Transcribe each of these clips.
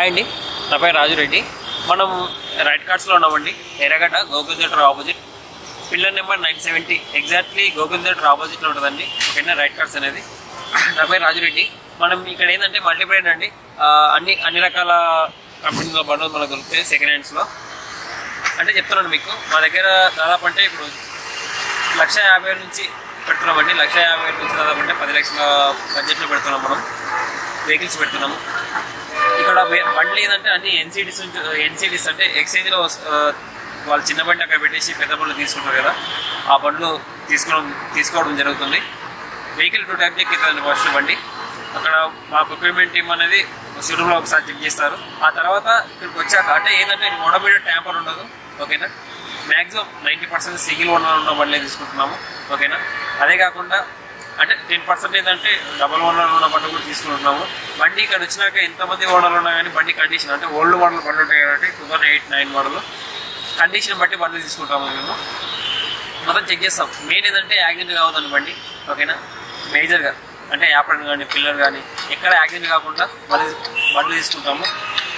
Hi అండి, నా పేరు రాజురెడ్డి. మనం రైట్ కార్డ్స్లో ఉన్నామండి. Erragadda Gokul theatre opposite, pillar number 970, exactly Gokul theatre ఆపోజిట్లో ఉంటుందండి. ఓకేనా, రైట్ కార్డ్స్ అనేది. నా పేరు రాజురెడ్డి. మనం ఇక్కడ ఏంటంటే మల్టీ బ్రాండ్ అండి. అన్ని రకాల కంపెనీల బండ్లు మనకు దొరుకుతాయి సెకండ్ హ్యాండ్స్లో. అంటే చెప్తున్నాను మీకు, మా దగ్గర దాదాపు అంటే ఇప్పుడు 1,50,000 నుంచి పెడుతున్నామండి. 1,50,000 నుంచి దాదాపు అంటే 10 లక్షల బడ్జెట్లో పెడుతున్నాం. మనం వెహికల్స్ పెడుతున్నాము. ఇక్కడ బండ్లు ఏంటంటే అన్ని ఎన్సీడీస్ అంటే ఎక్స్చేంజ్లో వాళ్ళు చిన్న బండి అక్కడ పెట్టేసి పెద్ద బండ్లు తీసుకుంటారు కదా, ఆ బండ్లు తీసుకోవడం జరుగుతుంది. వెహికల్ 2 టైప్ చెక్ అవుతుంది. ఫస్ట్ బండి అక్కడ మా ప్రొక్యూర్మెంట్ టీమ్ అనేది షోరూంలో ఒకసారి చెక్ చేస్తారు. ఆ తర్వాత ఇక్కడికి వచ్చాక అంటే ఏంటంటే మోడోమీడియా ట్యాంపర్ ఉండదు. ఓకేనా, మ్యాక్సిమం 90% సింగిల్ ఓనర్ ఉన్న బండ్లే తీసుకుంటున్నాము. ఓకేనా, అదే కాకుండా అంటే 10% ఏంటంటే డబల్ ఓనర్ ఉన్న బండ్లు కూడా తీసుకుంటున్నాము. బండి ఇక్కడ వచ్చినాక ఎంతమంది ఓనర్లు ఉన్నా కానీ బండి కండిషన్ అంటే ఓల్డ్ మోడల్ బండ్లు ఉంటాయి కాబట్టి 2008-9 మోడల్ కండిషన్ బట్టి బండ్లు తీసుకుంటాము. మేము మొత్తం చెక్ చేస్తాం. మెయిన్ ఏంటంటే యాక్సిడెంట్ కావద్దండి బండి. ఓకేనా, మేజర్గా అంటే యాప్రన్ కానీ పిల్లర్ కానీ ఎక్కడ యాక్సిడెంట్ కాకుండా బండ్లు తీసుకుంటాము.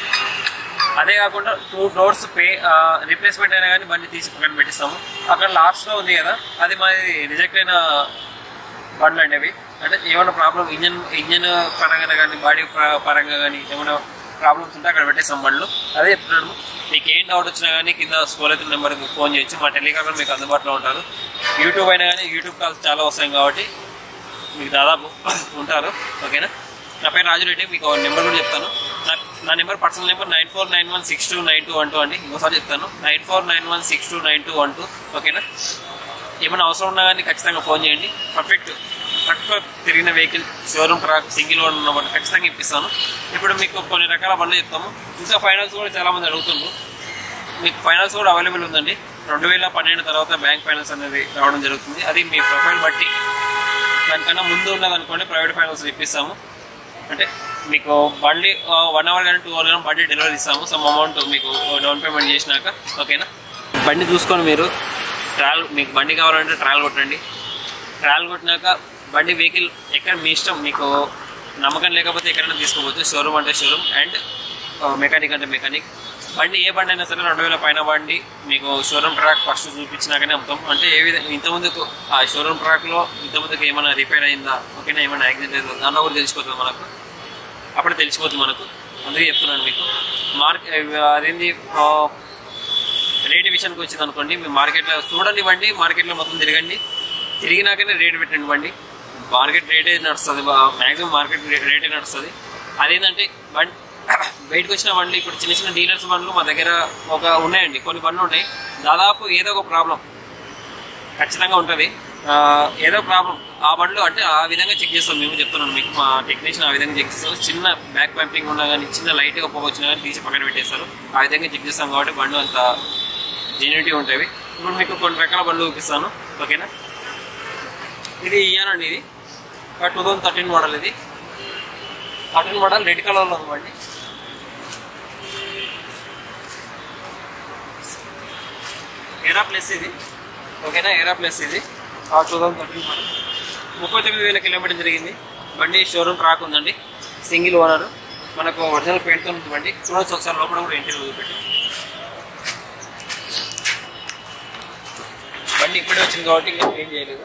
అదే కాకుండా 2 డోర్స్ రీప్లేస్మెంట్ అయినా కానీ బండి తీసి పక్కన పెట్టిస్తాము. అక్కడ లాస్ట్లో ఉంది కదా, అది మాది రిజెక్ట్ అయిన బండ్లు అండి. అవి అంటే ఏమైనా ప్రాబ్లం ఇంజన్ పరంగా కానీ బాడీ పరంగా కానీ ఏమైనా ప్రాబ్లమ్స్ ఉంటే అక్కడ పెట్టేస్తాం బండ్లు. అదే చెప్తున్నాను, మీకు ఏం డౌట్ వచ్చినా కానీ కింద స్క్రోల్ అవుతున్న నెంబర్కి ఫోన్ చేయొచ్చు. మా టెలికాలర్ మీకు అందుబాటులో ఉంటారు. యూట్యూబ్ అయినా కానీ యూట్యూబ్ కాల్స్ చాలా వస్తాయి కాబట్టి మీకు దాదాపు ఉంటారు. ఓకేనా, నా పేరు రాజురెడ్డి. మీకు నెంబర్ కూడా చెప్తాను. నా నెంబర్ పర్సనల్ నెంబర్ 9491629212 అండి. ఇంకోసారి చెప్తాను, 9491629212. ఓకేనా, ఏమైనా అవసరం ఉన్నా కానీ ఖచ్చితంగా ఫోన్ చేయండి. పర్ఫెక్ట్ తక్కువ తిరిగిన vehicle showroom track single owner ఉన్న బండి ఖచ్చితంగా ఇప్పిస్తాను. ఇప్పుడు మీకు కొన్ని రకాల బండ్లు చెప్తాము. ఇంకా ఫైనాన్స్ కూడా చాలామంది అడుగుతున్నారు. మీకు ఫైనాన్స్ కూడా అవైలబుల్ ఉందండి. 2012 తర్వాత బ్యాంక్ ఫైనాన్స్ అనేది రావడం జరుగుతుంది. అది మీ ప్రొఫైల్ బట్టి, దానికన్నా ముందు ఉన్నదనుకోండి ప్రైవేట్ ఫైనాన్స్ ఇప్పిస్తాము. అంటే మీకు బండి 1 అవర్ కానీ 2 అవర్ కానీ బండి డెలివరీ ఇస్తాము. సమ్ అమౌంట్ మీకు డౌన్ పేమెంట్ చేసినాక. ఓకేనా, బండి చూసుకొని మీరు మీకు బండి కావాలంటే ట్రయల్ కొట్టండి. ట్రయల్ కొట్టినాక బండి వెహికల్ ఎక్కడ మీ ఇష్టం, మీకు నమ్మకం లేకపోతే ఎక్కడైనా తీసుకోవచ్చు. షోరూమ్ అంటే షోరూమ్ అండ్ మెకానిక్ అంటే మెకానిక్. బండి ఏ బండి అయినా సరే 2000 పైన బండి మీకు షోరూమ్ ట్రాక్ ఫస్ట్ చూపించినాకనే అమ్ముతాం. అంటే ఏ విధంగా ఇంతకుముందుకు ఆ షోరూమ్ ట్రాక్లో ఇంతకుముందుకు ఏమైనా రిపేర్ అయిందా, ఓకేనా, ఏమైనా యాక్సిడెంట్ అయిందా దాంట్లో కూడా తెలిసిపోతుంది మనకు. అప్పుడే తెలిసిపోతుంది మనకు. అందుకే చెప్తున్నాను మీకు. అదేంటి రేట్ విషయానికి వచ్చింది అనుకోండి, మీ మార్కెట్లో చూడండి బండి, మార్కెట్లో మొత్తం తిరిగినాకనే రేట్ పెట్టండి బండి. మార్కెట్ రేటే నడుస్తుంది, మ్యాక్సిమం మార్కెట్ రేటే నడుస్తుంది. అదేంటంటే బండి బయటకు వచ్చిన బండ్లు ఇప్పుడు చిన్న చిన్న డీలర్స్ బండ్లు మా దగ్గర ఉన్నాయండి. కొన్ని బండ్లు ఉన్నాయి, దాదాపు ఏదో ఒక ప్రాబ్లం ఖచ్చితంగా ఉంటుంది. ఏదో ప్రాబ్లం ఆ బండ్లు అంటే ఆ విధంగా చెక్ చేస్తాం. మేము చెప్తున్నాం మీకు, మా టెక్నీషియన్ ఆ విధంగా చెక్ చేస్తాం. చిన్న బ్యాక్ పంపింగ్ ఉన్నా కానీ చిన్న లైట్గా పోగ వచ్చినా కానీ తీసి పక్కన పెట్టేస్తారు. ఆ విధంగా చెక్ చేస్తాం కాబట్టి బండ్లు అంత జెన్యూనిటీ ఉంటాయి. ఇప్పుడు మీకు కొన్ని రకాల బండ్లు చూపిస్తాను. ఓకేనా, ఇది ఇయ్యానండి. ఇది 2013 మోడల్. ఇది 13 మోడల్ రెడ్ కలర్లో ఉందండి. ఎరా ప్లస్ ఇది. ఓకేనా, ఎరా ప్లస్ ఇది 2013 మోడల్. 39,000 కిలోమీటర్ జరిగింది. బండి షోరూమ్ ట్రాక్ ఉందండి, సింగిల్ ఓనర్. మనకు ఒరిజినల్ పెయింట్తో ఉంది బండి. చూడవచ్చు ఒకసారి లోపల కూడా ఇంటీరియర్ చూపెట్టి. బండి ఇప్పుడే వచ్చింది కాబట్టి ఇంకా క్లీన్ చేయలేదు.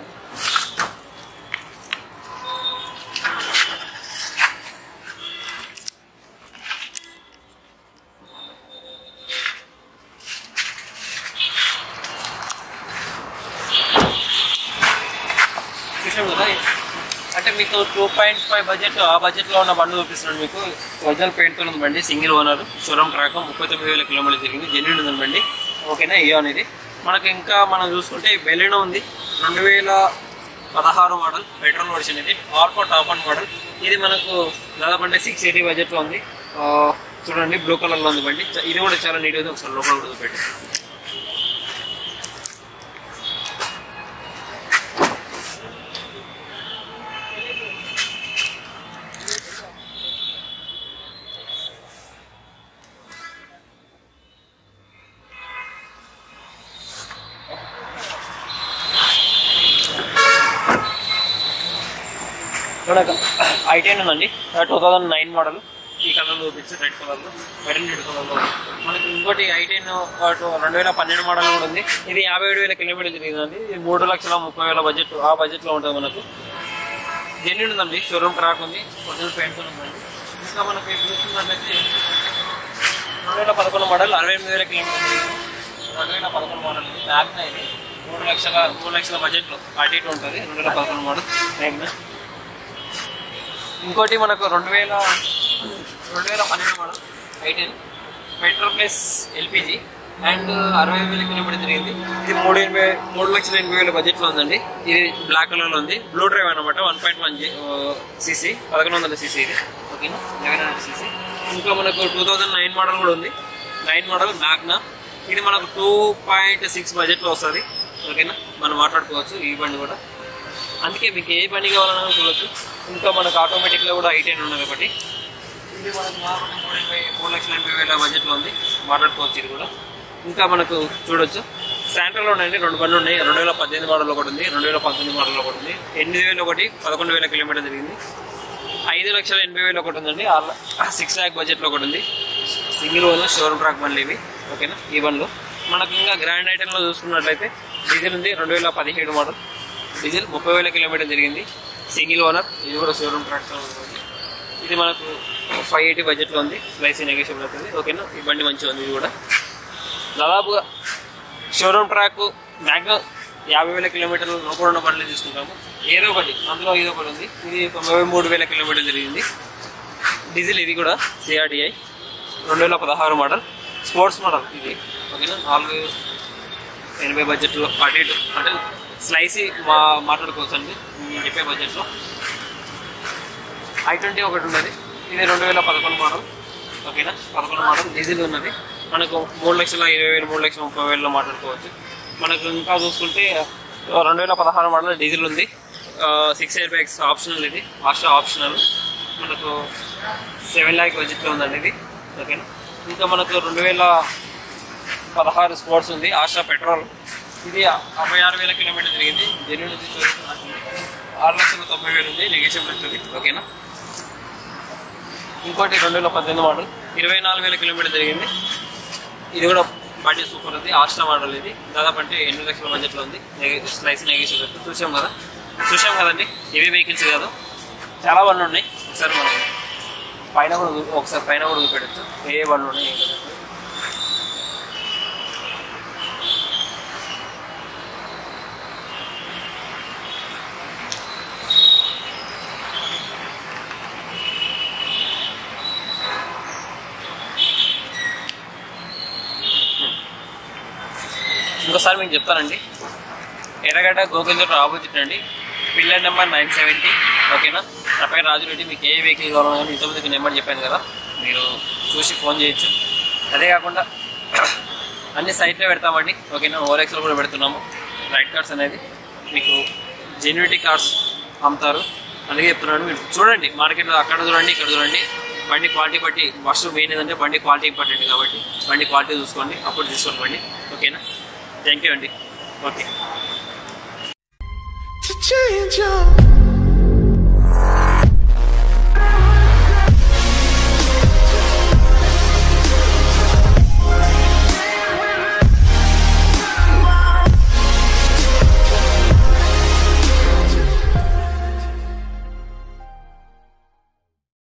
కదా, అంటే మీకు 2.5 బడ్జెట్, ఆ బడ్జెట్లో ఉన్న బండ్లు చూపిస్తున్నాను మీకు. ఒరిజినల్ పెయింట్తో ఉంది బండి, single owner, showroom track, 39,000 kilometre తిరిగింది, జెన్యూన్ ఉంది బండి. ఓకేనా, ఇయో అనేది మనకి. ఇంకా మనం చూసుకుంటే బెలినో ఉంది, 2016 మోడల్, పెట్రోల్ వర్షన్. ఇది ఆల్ఫా టాప్ అండ్ మోడల్. ఇది మనకు దాదాపు అంటే 680 బడ్జెట్లో ఉంది. చూడండి, బ్లూ కలర్లో ఉంది బండి. ఇది కూడా చాలా నీట్గా ఉంది. ఒకసారి లోపల కూడా చూపెట్టి. మనకు i10 ఉందండి, 2009 మోడల్. ఈ కలర్లో చూపించి రెడ్ కలర్లో, మెరూన్ రెడ్ కలర్లో. మనకి ఇంకోటి i10 2012 మోడల్ కూడా ఉంది. ఇది 57,000 కిలోమీటర్లు తిరిగిందండి. ఇది 3,30,000 బడ్జెట్, ఆ బడ్జెట్లో ఉంటుంది మనకు. జెన్యూన్ ఉందండి, షోరూమ్ ట్రాక్ ఉంది, ఒరిజినల్ పెయింట్ ఉందండి. ఇంకా మనకి చూస్తున్నట్లయితే 2011 మోడల్ 68,000 కిలోమీటర్లు. 2011 మోడల్ మ్యాగ్నా, ఇది 3 లక్షల బడ్జెట్లో అటు ఇటు ఉంటుంది. 2011 మోడల్ మ్యాగ్నా. ఇంకోటి మనకు 2012 model i10 petrol plus LPG and 60,000 kilometre తిరిగింది. ఇది 3,80,000 బడ్జెట్లో ఉందండి. ఇది బ్లాక్ కలర్లో ఉంది, బ్లూ డ్రైవ్ అనమాట. 1.1 cc 1100 cc ఇది, ఓకేనా, 1100 cc. ఇంకా మనకు 2009 మోడల్ కూడా ఉంది, 9 మోడల్ మ్యాగ్నా. ఇది మనకు 2.6 బడ్జెట్లో వస్తుంది, ఓకేనా, మనం మాట్లాడుకోవచ్చు ఈ బండి కూడా. అందుకే మీకు ఏ బండి కావాలన్నా చూడవచ్చు. ఇంకా మనకు ఆటోమేటిక్లో కూడా i10 ఉన్నది ఒకటి. ఇది మనకు 3,80,000 బడ్జెట్లో ఉంది, మాట్లాడుకోవచ్చు ఇది కూడా. ఇంకా మనకు చూడొచ్చు శాంట్రోలో ఉన్నాయండి, 2 బండ్లు ఉన్నాయి. 2018 మోడల్ ఒకటి ఉంది, 2019 మోడల్ ఒకటి ఉంది. 8,000 ఒకటి, 11,000 కిలోమీటర్ తిరిగింది. 5,80,000 ఒకటి ఉందండి, 6 lakh బడ్జెట్లో ఒకటి ఉంది. సింగిల్ ఓనర్ షోరూమ్ ట్రాక్ బండ్లు ఇవి, ఓకేనా. ఈ బండ్లు మనకు ఇంకా గ్రాండ్ ఐటెంలో చూసుకున్నట్లయితే డీజిల్ ఉంది, 2017 మోడల్ డీజిల్, 30,000 కిలోమీటర్ తిరిగింది. సింగిల్ ఓనర్, ఇది కూడా షోరూమ్ ట్రాక్లో ఉంటుంది. ఇది మనకు 580 బడ్జెట్లో ఉంది, స్లైసీ నెగోషియబుల్ అవుతుంది, ఓకేనా. ఈ బండి మంచిగా ఉంది. ఇది కూడా దాదాపుగా షోరూమ్ ట్రాక్ మ్యాక్సిమం 50,000 కిలోమీటర్లు లోపల ఉన్న బండ్లు తీసుకుంటాము. ఏదో ఒకటి అందులో ఏదో ఒకటి ఉంది. ఇది 93,000 కిలోమీటర్లు తిరిగింది. డీజిల్, ఇది కూడా CRDI 2016 మోడల్, స్పోర్ట్స్ మోడల్ ఇది, ఓకేనా. 480 బడ్జెట్లో అటు ఇటు అంటే స్లైసీ మాట్లాడుకోవచ్చు అండి చెప్పే బడ్జెట్లో. i20 ఒకటి ఉన్నది, ఇది 2011 మోడల్, ఓకేనా. 11 మోడల్ డీజిల్ ఉన్నది. మనకు 3,20,000 3,30,000 మాట్లాడుకోవచ్చు. మనకు ఇంకా చూసుకుంటే 2016 మోడల్ డీజిల్ ఉంది, 6 ఎయిర్ బ్యాగ్స్ ఆప్షనల్, ఇది ఆప్షనల్. మనకు 7 lakh బడ్జెట్లో ఉందండి ఇది, ఓకేనా. ఇంకా మనకు 2016 స్పోర్ట్స్ ఉంది, ఆస్ట్రా పెట్రోల్. ఇది 56,000 కిలోమీటర్ తిరిగింది. జెన్యూన్ 6,90,000 ఉంది, నెగోషియబుల్ అవుతుంది, ఓకేనా. ఇంకోటి 2018 మోడల్ 24,000 కిలోమీటర్ తిరిగింది. ఇది కూడా బండి సూపర్ ఉంది, ఆస్ట్రా మోడల్. ఇది దాదాపు అంటే 8 లక్షల బడ్జెట్లో ఉంది, స్లైసీ నెగోషియబుల్. చూసాం కదండి, ఇవి వెహికల్స్ కాదు, చాలా బండ్లు ఉన్నాయి. ఒకసారి మనం పైన కూడా చూపెట్టచ్చు ఏ బండ్లు ఉన్నాయి. ఇంకోసారి మీకు చెప్తానండి, ఎర్రగడ్డ గోకుల్దొడ్డి ఆపోజిట్ అండి, పిల్లర్ నెంబర్ 970, ఓకేనా. నా పేరు రాజురెడ్డి. మీకు ఏ వెహికల్ కావాలో కానీ ఇంతమందికి నెంబర్ చెప్పాను కదా, మీరు చూసి ఫోన్ చేయొచ్చు. అదే కాకుండా అన్ని సైట్లో పెడతామండి, ఓకేనా. ఓఎల్ఎక్స్లో కూడా పెడుతున్నాము. రైట్ కార్డ్స్ అనేది మీకు జెన్యూనిటీ కార్డ్స్ అమ్ముతారు, అందుకే చెప్తున్నాను. మీరు చూడండి, మార్కెట్లో అక్కడ చూడండి, ఇక్కడ చూడండి. బండి క్వాలిటీ బట్టి, ఫస్ట్ మెయిన్ ఏంటంటే బండి క్వాలిటీ ఇంపార్టెంట్ కాబట్టి బండి క్వాలిటీ చూసుకోండి, అప్పుడు తీసుకోండి బండి, ఓకేనా. థ్యాంక్ యూ అండి, ఓకే.